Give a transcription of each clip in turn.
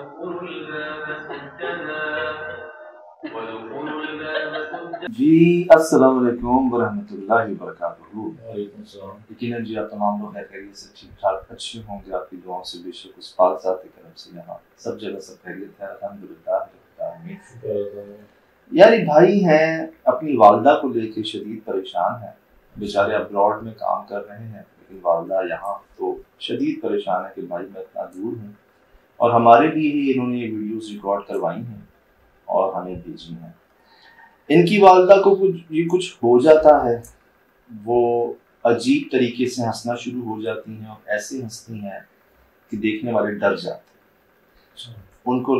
जी अस्सलाम वालेकुम वरहमतुल्लाहि वबरकातुहू। यकीनन जी आप तमाम लोग खैरियत से ठीक ठाक अच्छे होंगे, आपकी दुआओं से बेशक उस पाक ज़ात के करम से यहाँ सब जगह सब खैरियत है अल्हम्दुलिल्लाह। यार ये भाई हैं अपनी वालदा को लेके शदीद परेशान है, बेचारे अब्रॉड में काम कर रहे हैं लेकिन वालदा यहाँ तो शदीद परेशान है कि भाई मैं इतना दूर हूँ और हमारे लिए ही इन्होंने ये वीडियोस रिकॉर्ड करवाई हैं और हमें भेजी हैं। इनकी वालदा को कुछ हो जाता है, वो अजीब तरीके से हंसना शुरू हो जाती हैं और ऐसे हंसती हैं कि देखने वाले डर जाते हैं। उनको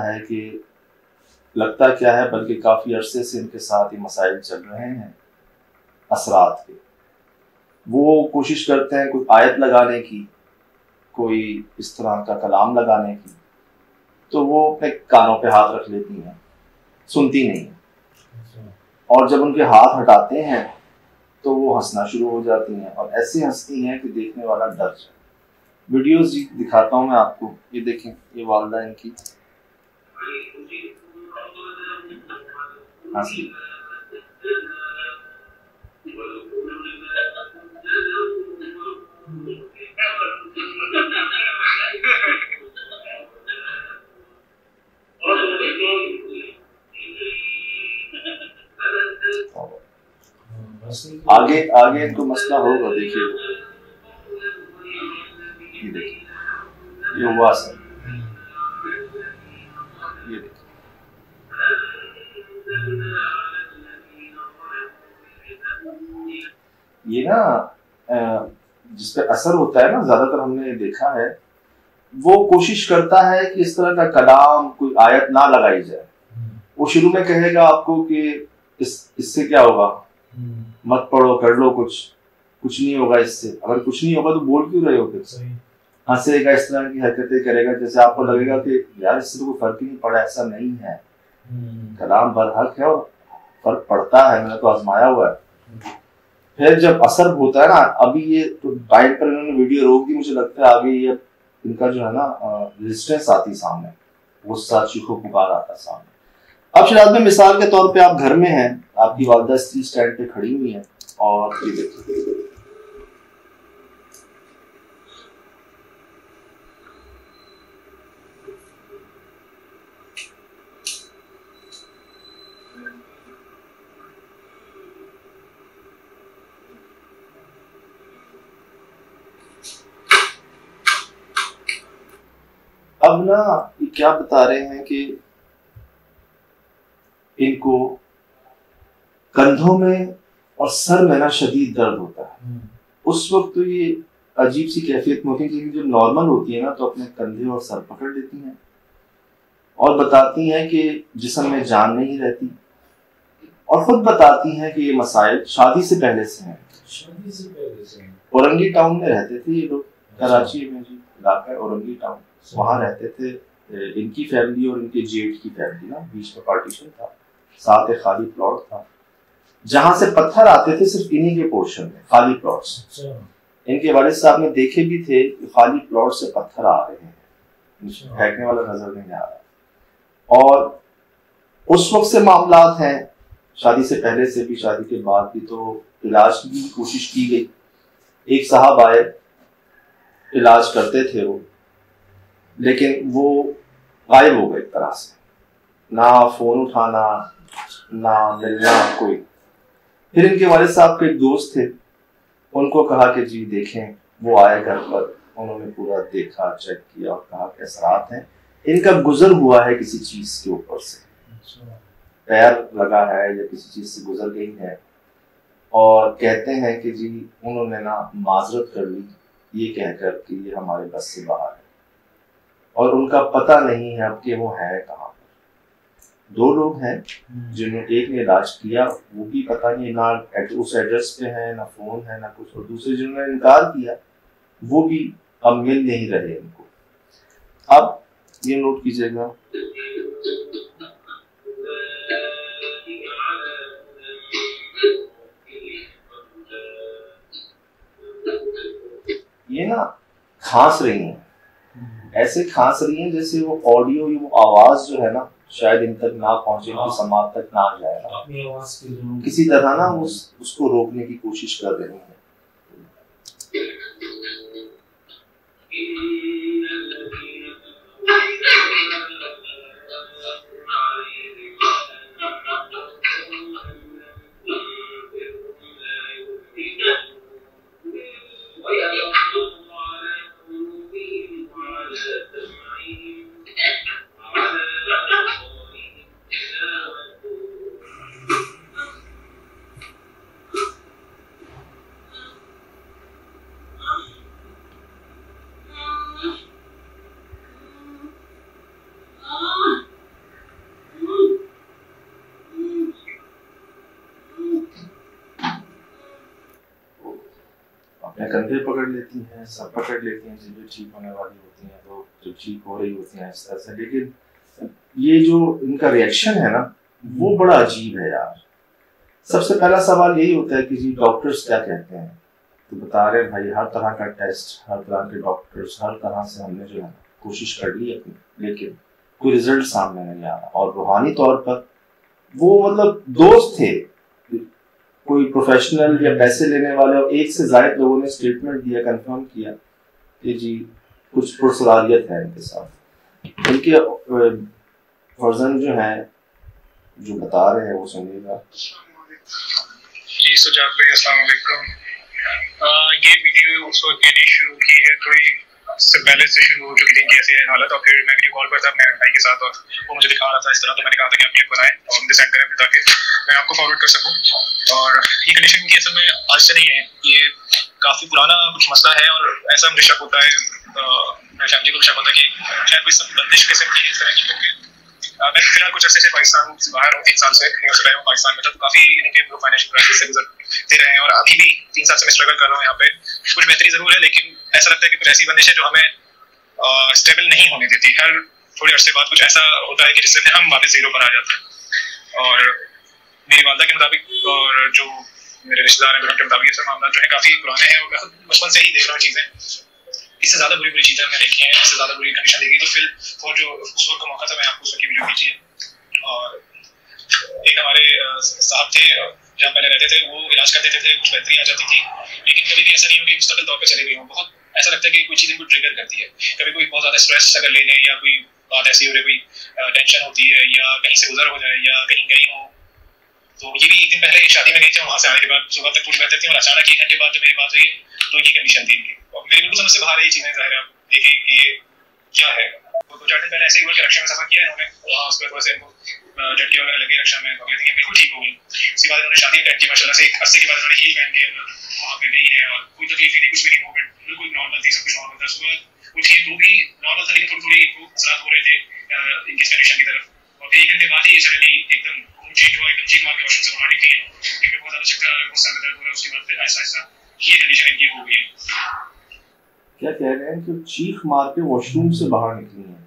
लगता क्या है बल्कि काफ़ी अरसे से इनके साथ ये मसाइल चल रहे हैं असरात के। वो कोशिश करते हैं कोई आयत लगाने की, कोई इस तरह का कलाम लगाने की, तो वो अपने कानों पे हाथ रख लेती हैं, सुनती नहीं है। और जब उनके हाथ हटाते हैं तो वो हंसना शुरू हो जाती हैं और ऐसे हंसती हैं कि देखने वाला डर जाए। वीडियोस दिखाता हूँ मैं आपको, ये देखें, ये वालदा इनकी हंसी। आगे आगे इनको मसला होगा, देखिए ये देखिए, ये हुआ सर, ये देखिए। ये ना जिस पे असर होता है ना, ज्यादातर हमने देखा है, वो कोशिश करता है कि इस तरह का कलाम कोई आयत ना लगाई जाए। वो शुरू में कहेगा आपको कि इससे क्या होगा, मत पढ़ो, कर लो, कुछ नहीं होगा इससे। अगर कुछ नहीं होगा तो बोल क्यों रहे हो? फिर हंसेगा, इस तरह की हरकतें करेगा जैसे आपको लगेगा कि यार इससे तो कोई फर्क ही नहीं पड़ा। ऐसा नहीं है, कलाम बरहक है और फर्क पड़ता है, मैंने तो आजमाया हुआ है। फिर जब असर होता है ना, अभी ये तो टाइम पर इन्होंने वीडियो रोक दी, मुझे लगता है आगे ये इनका जो है ना रेजिस्टेंस आती सामने, गुस्सा चीखो पुकार आता सामने। अब शराब में मिसाल के तौर पे आप घर में हैं, आपकी वालदा स्टील स्टैंड पे खड़ी हुई है और ये देखिए, अब ना ये क्या बता रहे हैं कि इनको कंधों में और सर में ना शदीद दर्द होता है। उस वक्त तो ये अजीब सी कैफियत में होती है, क्योंकि जो नॉर्मल होती है ना तो अपने कंधे और सर पकड़ लेती हैं और बताती हैं कि जिस्म में जान नहीं रहती, और खुद बताती हैं कि ये मसाइल शादी से पहले से हैं। औरंगी टाउन में रहते थे ये लोग, कराची में जी इलाका है औरंगी टाउन, वहाँ रहते थे। इनकी फैमिली और इनके जेठ की फैमिली ना, बीच में पार्टीशन था, साथ एक खाली प्लॉट था जहां से पत्थर आते थे सिर्फ इन्हीं के पोर्शन में, खाली प्लॉट्स। इनके वालिद साहब ने देखे भी थे कि खाली प्लॉट से पत्थर आ रहे हैं, फेंकने वाला नजर नहीं आ रहा। और उस वक्त से मामलात हैं, शादी से पहले से भी, शादी के बाद भी। तो इलाज की कोशिश की गई, एक साहब आए, इलाज करते थे वो, लेकिन वो गायब हो गए एक तरह से, ना फोन उठाना ना मिलना कोई। फिर इनके वालिद साहब के एक दोस्त थे, उनको कहा कि जी देखें। वो आए घर पर, उन्होंने पूरा देखा, चेक किया और कहा कि असरात हैं, इनका गुजर हुआ है किसी चीज के ऊपर से, पैर लगा है या किसी चीज से गुजर गई है। और कहते हैं कि जी उन्होंने ना माजरत कर ली ये कहकर कि ये हमारे बस से बाहर है, और उनका पता नहीं है अब कि वो है कहाँ पर। 2 लोग हैं जिन्होंने, एक ने इलाज किया, वो भी पता नहीं ना उस एड्रेस पे है, ना फोन है, ना कुछ, और दूसरे जिन्होंने इनकार किया वो भी अब मिल नहीं रहे इनको। अब ये नोट कीजिएगा, ये ना खांस रही हैं, ऐसे खांस रही हैं जैसे वो ऑडियो, वो आवाज जो है ना शायद इन तक ना पहुंचे, इनकी समाज तक ना जाएगा, किसी तरह ना उसको रोकने की कोशिश कर रही हैं। अपने कंधे पकड़ लेती हैं, सर पकड़ लेती हैं, चीजें ठीक होने वाली होती हैं तो जो ठीक हो रही होती हैं इस तरह से। लेकिन ये जो इनका रिएक्शन है ना वो बड़ा अजीब है यार। सबसे पहला सवाल यही होता है कि जी डॉक्टर्स क्या कहते हैं, तो बता रहे हैं भाई हर तरह का टेस्ट, हर तरह के डॉक्टर्स, हर तरह से हमने जो है कोशिश कर ली अपनी, लेकिन कोई रिजल्ट सामने नहीं आ रहा। और रूहानी तौर पर वो मतलब दोस्त थे, कोई प्रोफेशनल या पैसे लेने वाले, और एक से ज्यादा लोगों ने स्टेटमेंट दिया, कंफर्म किया कि जी कुछ पुरसरारियत है इनके साथ। इनके वर्जन जो है जो बता रहे हैं वो सुनिएगा। जी सुजात भाई अस्सलाम वालेकुम। ये वीडियो उस वक्त मैंने शुरू की है, थोड़ी से पहले से शुरू हो चुकी थी कि ऐसी हालत, और फिर मैं वीडियो कॉल पर था अपने भाई के साथ और वो मुझे दिखा रहा था इस तरह, तो मैंने कहा था कि आप क्लिप बनाएं और मुझे सेंड करें ताकि मैं आपको फॉरवर्ड कर सकूं। और ये कंडीशन की असल में आज से नहीं है, ये काफ़ी पुराना कुछ मसला है और ऐसा मुझे शक होता है, मेरी फैमिली को भी शक होता है कि शायद कोई बंदिश किस्म की इस तरह की, क्योंकि मैं फिलहाल कुछ अर्से से पाकिस्तान से बाहर हूँ, 3 साल से पाकिस्तान में था, तो काफ़ी यानी कि फाइनेंशियल क्राइसिस से गुजरते रहे हैं और अभी भी 3 साल से मैं स्ट्रगल कर रहा हूँ यहाँ पे। कुछ बेहतरी ज़रूर है, लेकिन ऐसा लगता है कि कुछ ऐसी बंदिश है जो हमें स्टेबल नहीं होने देती। हर थोड़े अर्से बाद कुछ ऐसा होता है कि जिससे हम वापस जीरो पर आ जाते हैं। और मेरी वालदा के मुताबिक और जो मेरे रिश्तेदार हैं उनके मुताबिक ये सब मामला जो है काफ़ी पुराने हैं और मैं बचपन से ही देख रहा हूँ चीज़ें। इससे ज़्यादा बुरी चीज़ें हमने देखी हैं, इससे ज़्यादा बुरी कंडीशन देखी, तो फिर वो जो उस वक्त का मौका था मैं आपको उसकी वीडियो भेजी है। और एक हमारे साहब थे जहाँ पहले रहते थे, वो इलाज करते थे, कुछ बेहतरी आ जाती थी, लेकिन कभी भी ऐसा नहीं हो कि मुस्तकिल तौर पर चले गई हो। बहुत ऐसा लगता है कि कोई चीज़ इनको ट्रिगर करती है, कभी कोई बहुत ज़्यादा स्ट्रेस अगर ले लें या कोई बात ऐसी हो रही, कोई टेंशन होती है या कहीं से गुजर हो जाए या कहीं गई हो। तो ये भी एक दिन पहले शादी में गई थी, वहाँ से आने के बाद सुबह तक पूरी बेहतर थी और अचानक 1 घंटे बाद जब मेरी बात हुई तो ये कंडीशन थी इनकी। और मेरी बिल्कुल समझ से बाहर है ये चीज़ें, ज़ाहिर आप देखें कि ये क्या है। तो 2-4 दिन पहले ऐसे ही हुआ कि रक्षा में सफ़र किया इन्होंने, वहाँ उस पर थोड़े से झटके वगैरह लगे रक्षा में, तो ये बिल्कुल ठीक हो गई। उसके बाद इन्होंने शादी अटेंड की माशाल्लाह से, एक अरसे के बाद इन्होंने हील पहन के वहाँ पे गई है और कोई तकलीफ नहीं, कुछ भी नहीं, मूवमेंट बिल्कुल नॉर्मल थी, सब कुछ नॉर्मल था। सुबह उठी तो भी नॉर्मल था, लेकिन थोड़ी इनको असरात हो रहे थे इनकी कंडीशन की तरफ। और फिर 1 घंटे बाद ही सडनली एकदम चेंज हुआ, एकदम चीख मार के वॉशरूम से बाहर निकली है, क्योंकि बहुत ज़्यादा चक्कर आ रहा है, बहुत सर में दर्द हो रहा है। उसके बाद फिर ऐसा ऐसा ये कंडीशन इनकी हो गई है। क्या कह रहे हैं कि चीख मार के वॉशरूम से बाहर निकली हैं,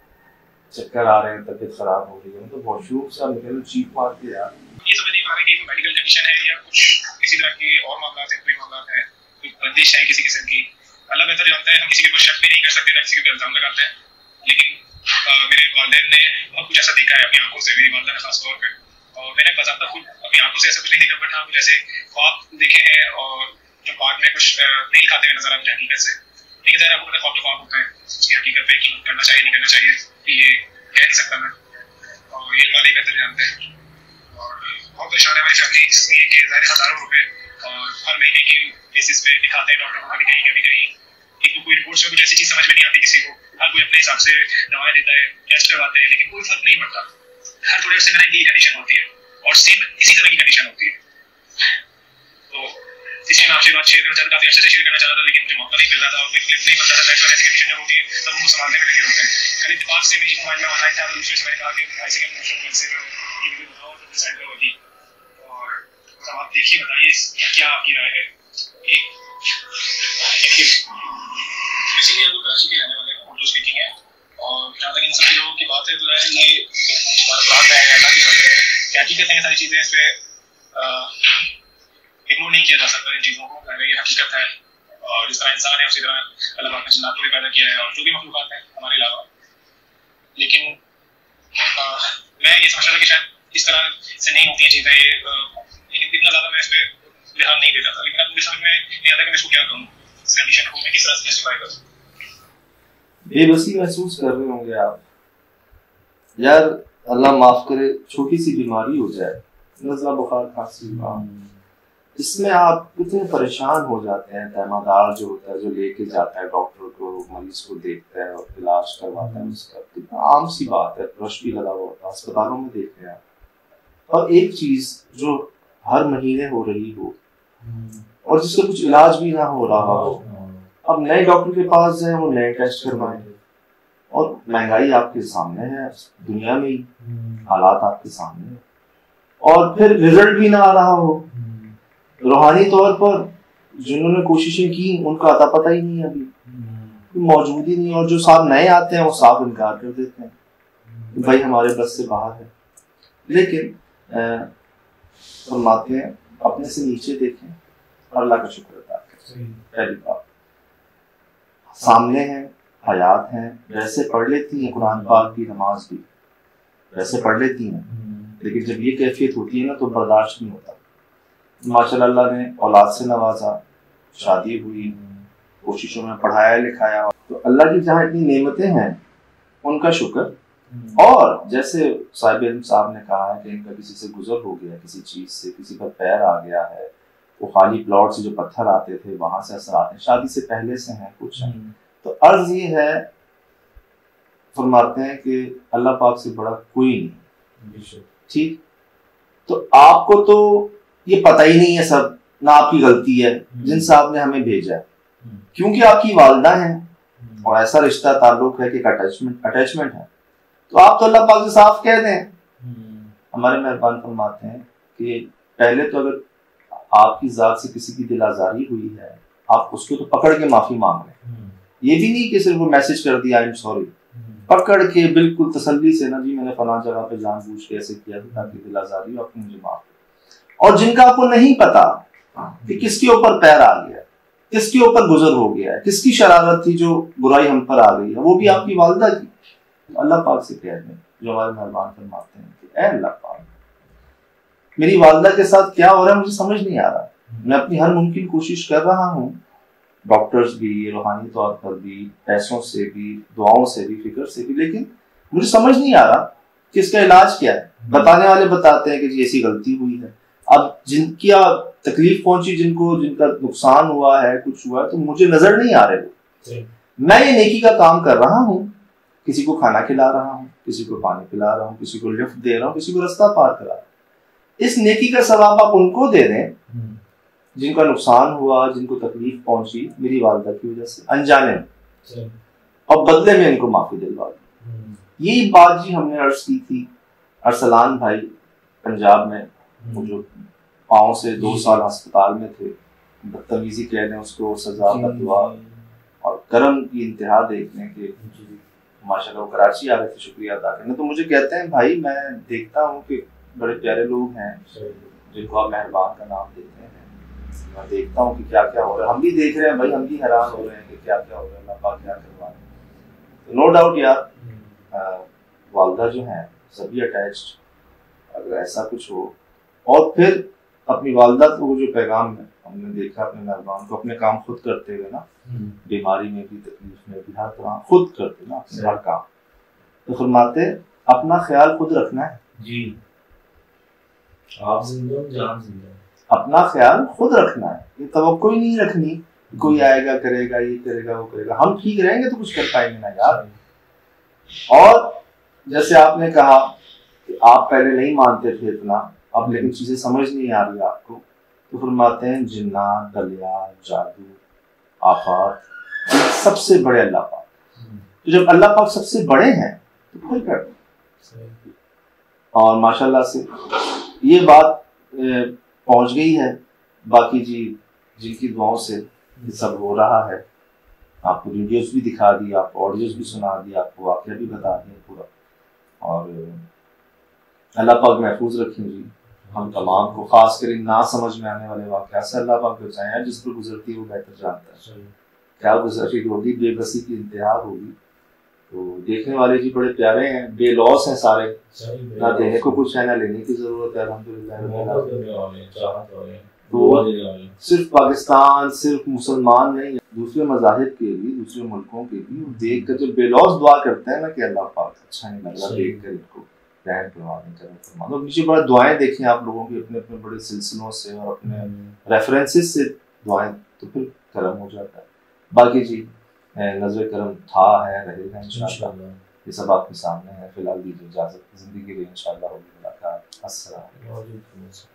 चक्कर आ रहे हैं, तबीयत खराब हो रही है, तो वॉशरूम से आप निकले चीख मार के यार। ये समझ नहीं पा रहे कि मेडिकल कंडीशन है या कुछ किसी तरह की और मामला है, कोई मामला है, कोई बंदिश है किसी किस्म की, अल्लाह बेहतर जानता है। हम किसी के ऊपर शक भी नहीं कर सकते, ना किसी के ऊपर इल्जाम लगाते हैं। लेकिन मेरे वालिदैन ने बहुत कुछ ऐसा देखा है अपनी आंखों से, मेरी वालदा ने खास तौर पर, और मैंने बाज़ाब्ता खुद अपनी आंखों से ऐसा कुछ नहीं देखा, बट हाँ कुछ ऐसे ख्वाब देखे हैं और जो बाद में कुछ मेल खाते हुए नजर आते हैं हकीकत से। लेकिन ज़रा आपको पता ख्वाब तो ख्वाब होता है, उसकी हकीकत पे यकीन करना चाहिए नहीं करना चाहिए ये कह नहीं सकता मैं, और ये वाले बेहतर जानते हैं। और बहुत परेशान है हमारी फैमिली इसलिए कि ज़ाहिर हज़ारों रुपए और हर महीने की बेसिस पे दिखाते हैं डॉक्टर को, कभी कहीं एक कोई रिपोर्ट्स में कुछ ऐसी चीज़ समझ में नहीं आती किसी को, हर कोई अपने हिसाब से दवाएं देता है, टेस्ट करवाते हैं, लेकिन कोई फर्क नहीं पड़ता। हर थोड़े अर्से में इनकी कंडीशन होती है और सेम इसी तरह की कंडीशन होती है। तो इसलिए मैं आपसे बात शेयर करना चाहता, काफ़ी अच्छे से शेयर करना चाहता था, लेकिन मुझे मौका नहीं मिल रहा था और कोई क्लिप नहीं बन रहा था। नेटवर्क ऐसी कंडीशन जब होती है तब उनको संभालने में लगे होते हैं। कल इत्तेफाक से मेरी मोबाइल में ऑनलाइन था, तो दूसरे से मैंने कहा कि ऐसे के प्रमोशन से ये वीडियो बताओ तो डिसाइड करोगी, और तब आप देखिए बताइए क्या आपकी राय है। बेसिकली हम लोग कराची के रहने वाले हैं, उर्दू स्पीकिंग है, और जहाँ तक इन सब चीज़ों की बात है तो है ये हमारा प्लान है, अल्लाह की बात है, क्या हकीकत है, ये सारी चीज़ें इस पर इग्नोर नहीं किया जा सकता इन चीज़ों को, ये हकीकत है। और जिस तरह इंसान है उसी तरह अल्लाह पाक ने जिन्नात को भी पैदा किया है और जो भी मखलूक़ात हैं हमारे अलावा। लेकिन मैं ये समझता था कि शायद इस तरह से नहीं होती हैं चीज़ें, ये इतना ज़्यादा मैं इस पर ध्यान नहीं देता था। लेकिन अब मुझे समझ में नहीं आता कि मैं इसको क्या करूँ, इस कंडीशन को मैं किस तरह से जस्टिफाई करूँ। बेबसी महसूस कर रहे होंगे आप यार, अल्लाह माफ करे, छोटी सी बीमारी हो जाए, नज़ला, बुखार, खांसी, इसमें आप कितने परेशान हो जाते हैं। तैमादार जो होता है, जो लेके जाता है डॉक्टर को, मरीज को देखता है और इलाज करवाता है उसका, कितना आम सी बात है, रश भी लगा हुआ होता है, अस्पतालों में देख रहे हैं। और एक चीज जो हर महीने हो रही हो और जिसका कुछ इलाज भी ना हो रहा हो, अब नए डॉक्टर के पास जाए, वो नए टेस्ट करवाएं, और महंगाई आपके सामने है, दुनिया में ही हालात आपके सामने है, और फिर रिजल्ट भी ना आ रहा हो। रूहानी तौर पर जिन्होंने कोशिशें की उनका अता पता ही नहीं है, अभी मौजूद ही नहीं, और जो साहब नए आते हैं वो साफ इनकार कर देते हैं कि भाई हमारे बस से बाहर है। लेकिन फरमाते हैं अपने से नीचे देखें और अल्लाह का शुक्र अदा करें। पहली बात, सामने है, हयात हैं, वैसे पढ़ लेती हैं कुरान पाक की, नमाज भी वैसे पढ़ लेती हैं, लेकिन जब ये कैफियत होती है ना तो बर्दाश्त नहीं होता। माशाअल्लाह अल्लाह ने औलाद से नवाजा, शादी हुई, कोशिशों में पढ़ाया लिखाया, तो अल्लाह की जहाँ इतनी नेमतें हैं उनका शुक्र। और जैसे साहिब इल्म साहब ने कहा है कि इनका किसी से गुजर हो गया, किसी चीज से किसी पर पैर आ गया है, वो खाली प्लॉट से जो पत्थर आते थे वहां से असर आते हैं, शादी से पहले से हैं कुछ हैं, तो अर्ज ये है, फरमाते हैं कि अल्लाह पाक से बड़ा कोई नहीं। ठीक, तो आपको तो ये पता ही नहीं है सब, ना आपकी गलती है, जिन साहब ने हमें भेजा है, क्योंकि आपकी वालदा है और ऐसा रिश्ता ताल्लुक है कि अटैचमेंट है, तो आप तो अल्लाह पाक से साफ कह दें। हमारे मेहरबान फरमाते हैं कि पहले तो अगर आपकी जात से किसी की दिल आजारी हुई है, आप उसको तो पकड़ के माफी मांग रहे हैं, ये भी नहीं कि सिर्फ वो मैसेज कर दिया आई एम सॉरी, पकड़ के बिल्कुल तसल्ली से, ना जी मैंने फलां जगह पे जानबूझ के ऐसे किया था ताकि दिल आजारी हो, आपने मुझे माफ कर। और जिनका आपको नहीं पता कि किसके ऊपर पैर आ गया, किसके ऊपर गुजर हो गया है, किसकी शरारत थी जो बुराई हम पर आ गई है, वो भी आपकी वालिदा की, तो अल्लाह पाक से कह दें, जो हमारे मेहरबान फरमाते हैं कि ऐ अल्लाह पाक, मेरी वालिदा के साथ क्या हो रहा है मुझे समझ नहीं आ रहा, मैं अपनी हर मुमकिन कोशिश कर रहा हूँ, डॉक्टर्स भी, रूहानी तौर पर भी, पैसों से भी, दुआओं से भी, फिक्र से भी, लेकिन मुझे समझ नहीं आ रहा कि इसका इलाज क्या है। बताने वाले बताते हैं कि जी ऐसी गलती हुई है। अब जिनकी तकलीफ पहुंची, जिनका नुकसान हुआ है, कुछ हुआ है, तो मुझे नजर नहीं आ रहे वो। मैं ये नेकी का काम कर रहा हूँ, किसी को खाना खिला रहा हूँ, किसी को पानी पिला रहा हूँ, किसी को लिफ्ट दे रहा हूँ, किसी को रास्ता पार करा रहा हूँ। इस नेकी का सवाब आप उनको दे दें जिनका नुकसान हुआ, जिनको तकलीफ पहुंची मेरी वालिदा की वजह से, अनजाने में, और बदले में इनको माफी दिलवा दी। यही बात जी हमने अर्ज की थी अरसलान भाई पंजाब में, वो जो पाँव से 2 साल अस्पताल में थे, बदतमीजी कह दें उसको, सजा का दुआ और करम की इंतहा देखने के, माशाल्लाह वो कराची आ रहे थे शुक्रिया अदा करने, तो मुझे कहते हैं भाई मैं देखता हूँ कि बड़े प्यारे लोग हैं जिनको आप मेहरबान का नाम देते हैं, मैं देखता हूँ कि क्या क्या हो रहा है, हम भी देख रहे हैं भाई, हम भी हैरान हो रहे हैं कि क्या क्या हो रहा है, अल्लाह पाक क्या करवा रहे हैं। तो नो डाउट यार, वालिदा जो हैं सभी अटैच्ड, अगर ऐसा कुछ हो, और फिर अपनी वालिदा को जो पैगाम है हमने देखा, अपने मेहरबान को अपने काम खुद करते हुए ना, बीमारी में भी, तकलीफ में भी, हर तरह खुद करते ना अपने हर काम, तो फरमाते अपना ख्याल खुद रखना है जी, आप जिंदा जान जिंदा, अपना ख्याल खुद रखना है, ये तवक्को ही नहीं रखनी कोई आएगा करेगा, ये करेगा वो करेगा, हम ठीक रहेंगे तो कुछ कर पाएंगे ना यार। और जैसे आपने कहा कि आप पहले नहीं मानते थे इतना, अब लेकिन चीजें समझ नहीं आ रही आपको, तो फरमाते हैं जिन्नात, दलिया, जादू, आफात, सबसे बड़े अल्लाह पाक। तो जब अल्लाह पाक सबसे बड़े हैं तो कोई कर, और माशाल्लाह से ये बात पहुंच गई है, बाकी जी जिनकी दुआओं से ये सब हो रहा है, आपको वीडियोस भी दिखा दी, आपको ऑडियोस भी सुना दी, आपको वाक़या भी बता दिया पूरा, और अल्लाह पाक महफूज रखें जी हम तमाम को, खास कर ना समझ में आने वाले वाक़या से अल्लाह पाक बचाएं, जिस पर गुजरती है वो बेहतर जानता है। क्या गुज़ारी होगी, बेबसी की इंतहा होगी। तो देखने वाले जी बड़े प्यारे हैं, बेलॉस हैं सारे, ना देने को कुछ है ना लेने की जरूरत है, अल्हम्दुलिल्लाह। तो सिर्फ पाकिस्तान, सिर्फ मुसलमान नहीं, दूसरे मज़ाहिब के भी, दूसरे मुल्कों के भी देख कर जब बेलौस दुआ करते हैं ना कि अल्लाह पाक अच्छा नहीं लग रहा देख कर इनको, रहम फरमाने का। तो नीचे बड़ा दुआएं देखें आप लोगों की अपने अपने बड़े सिलसिलों से और अपने रेफरेंसेस से दुआएं, तो फिर करम हो जाता है। बाकी जी नजर करम था, है, रहेगा इंशाअल्लाह। ये सब आपके सामने है। फिलहाल दीजिए इजाज़त, ज़िंदगी के लिए इंशाअल्लाह होगी मुलाकात। अस्सलाम वालेकुम।